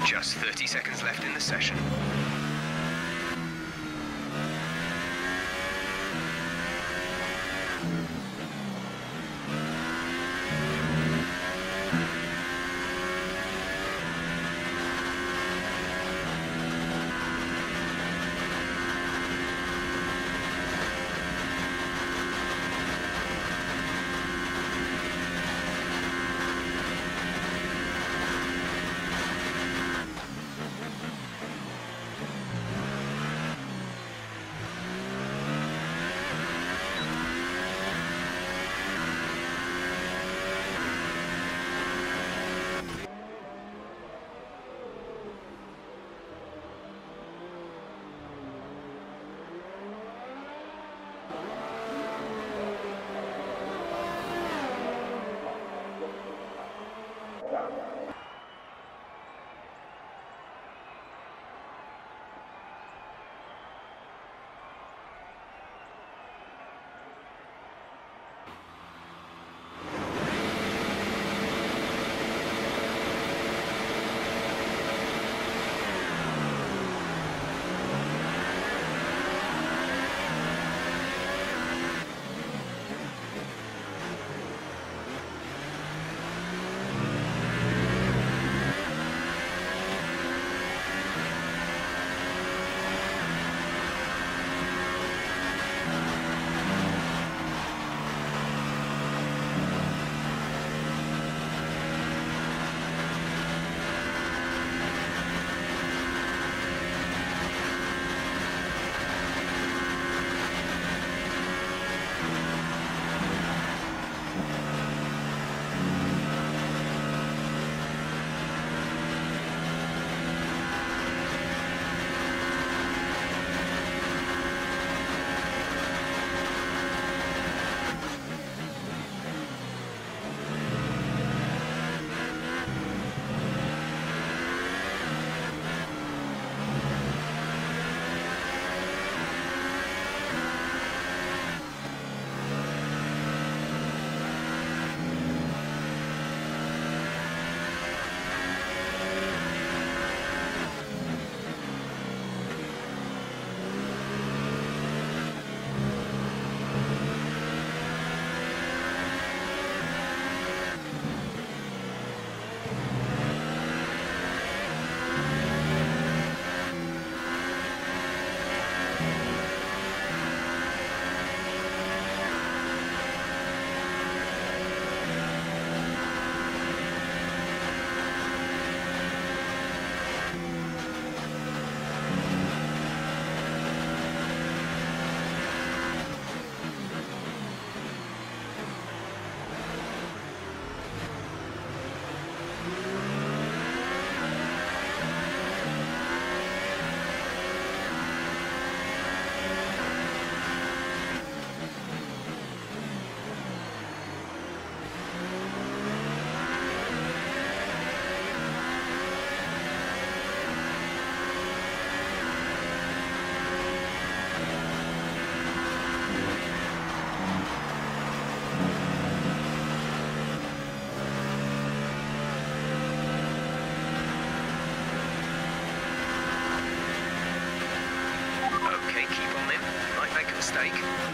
Just 30 seconds left in the session. mistake.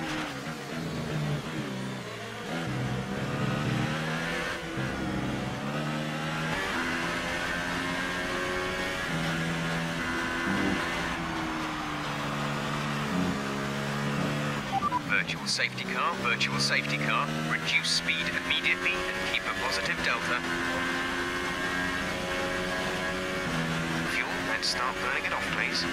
Virtual safety car, virtual safety car. Reduce speed immediately and keep a positive delta. Fuel, let's start burning it off, please.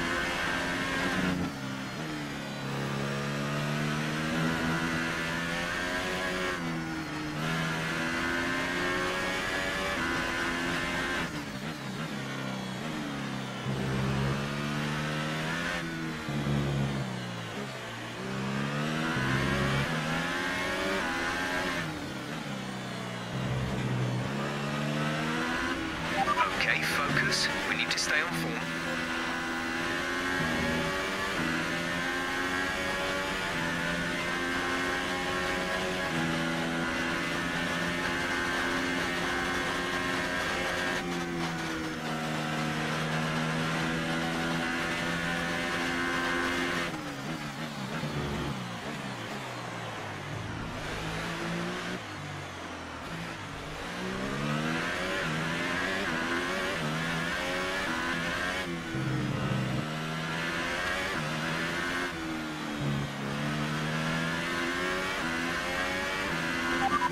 Okay, focus. We need to stay on form.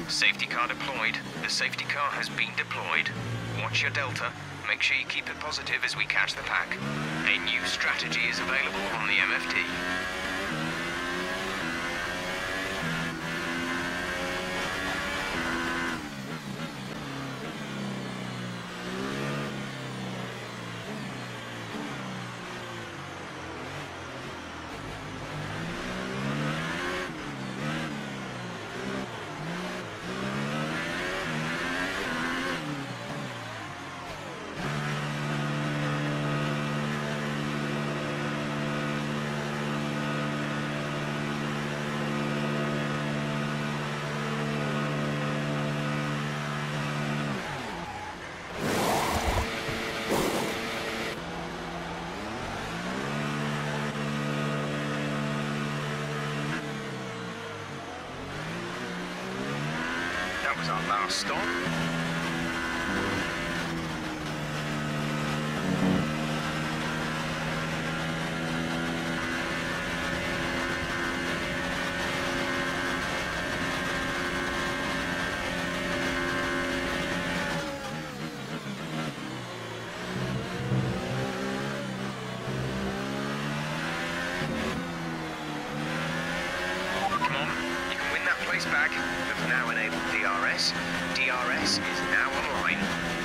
Safety car deployed. The safety car has been deployed. Watch your delta. Make sure you keep it positive as we catch the pack. A new strategy is available on the MFD. That was our last stop. Come on, you can win that place back. We've now enabled DRS. DRS is now online.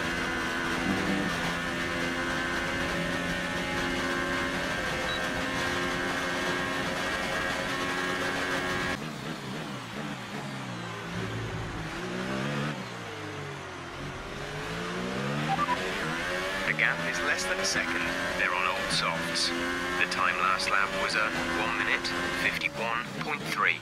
The gap is less than a second. They're on old softs. The time last lap was a 1 minute 51.3.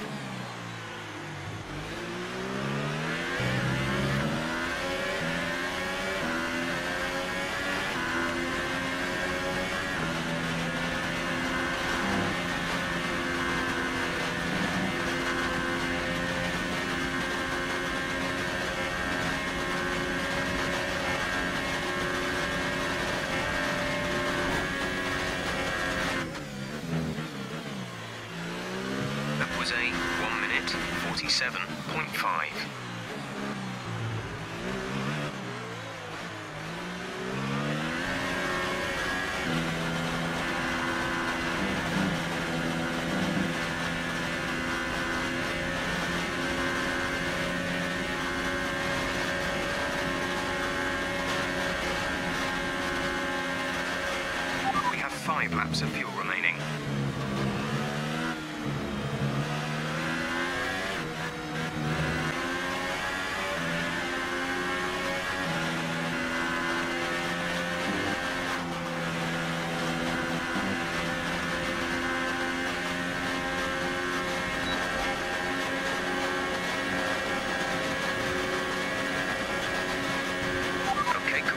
That was a 1 minute 47.5. We have 5 laps of fuel remaining. Okay, cool.